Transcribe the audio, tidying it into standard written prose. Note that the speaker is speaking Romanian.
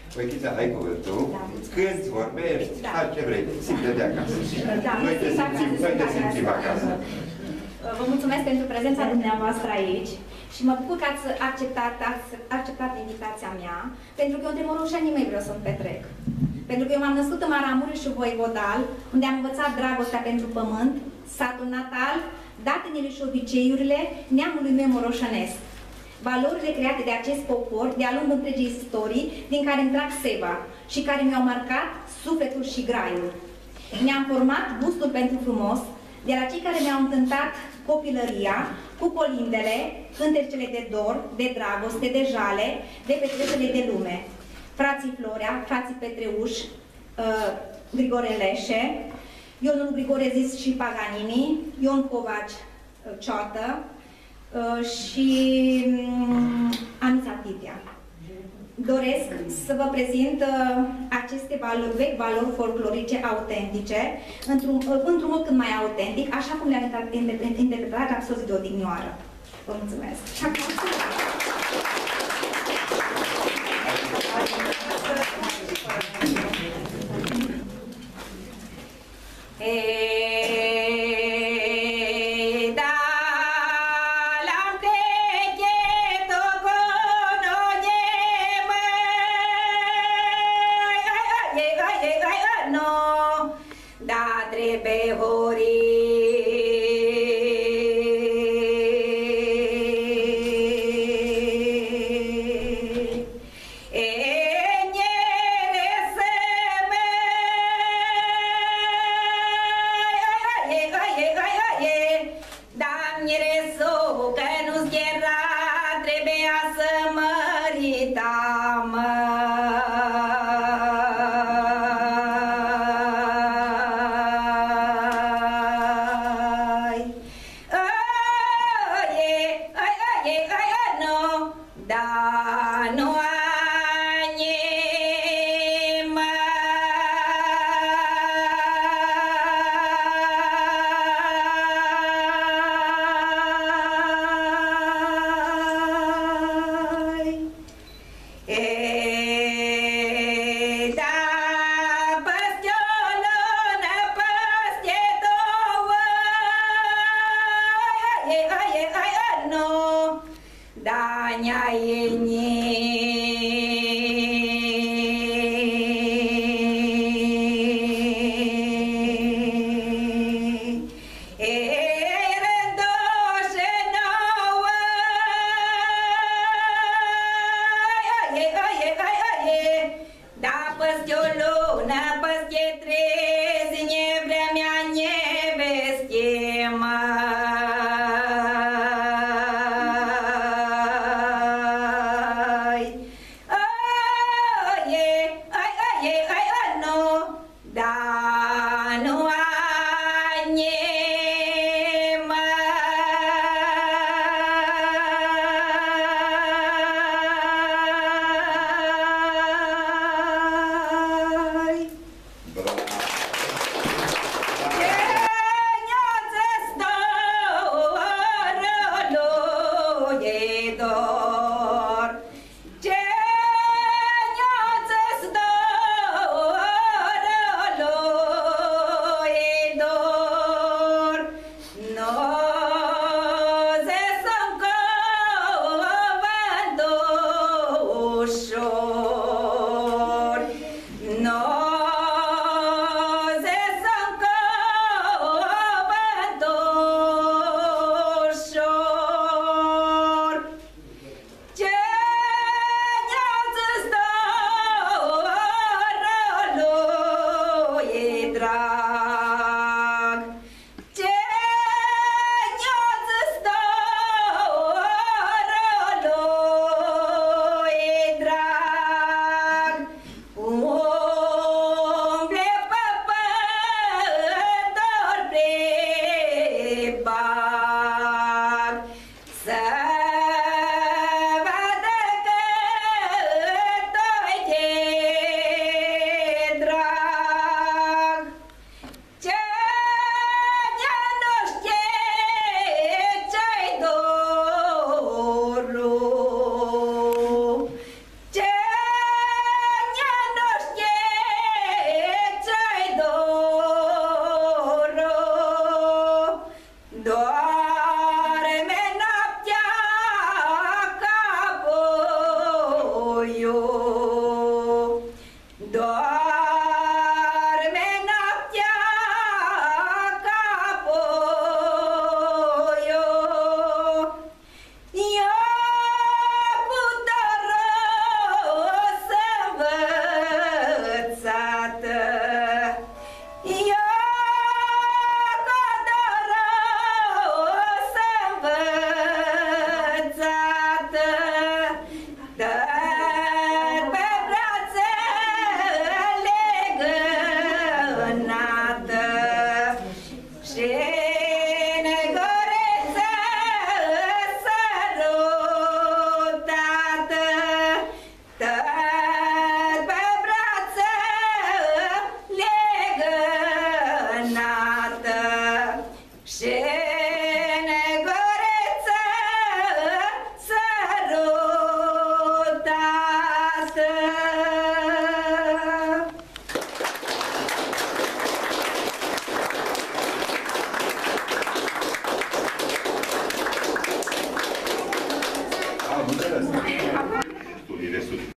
Oichița, ai cuvântul. Cânti, vorbești, faci ce vrei. Simte de acasă. Noi te simțim acasă. Vă mulțumesc pentru prezența dumneavoastră aici și mă bucur că ați acceptat invitația mea, pentru că eu între Moroșeni mai vreau să-mi petrec. Pentru că eu m-am născut în Maramureșul Voivodal, unde am învățat dragostea pentru pământ, satul natal, datinile și obiceiurile neamului meu moroșănesc. Valorile create de acest popor de-a lungul întregii istorii, din care îmi trag seva și care mi-au marcat sufletul și graiul. Mi-am format gustul pentru frumos, de la cei care mi-au întântat copilăria, cu colindele, cântecele de dor, de dragoste, de jale, de petrecere de lume. Frații Florea, frații Petreuș, Grigore Leșe, Ionul Grigore Zis și Paganini, Ion Covaci Ciotă și Amița Titia. Doresc să vă prezint aceste vechi valori folclorice autentice, într-un mod cât mai autentic, așa cum le-am interpretat Rapsozii de odinioară. Vă mulțumesc! Sfânt.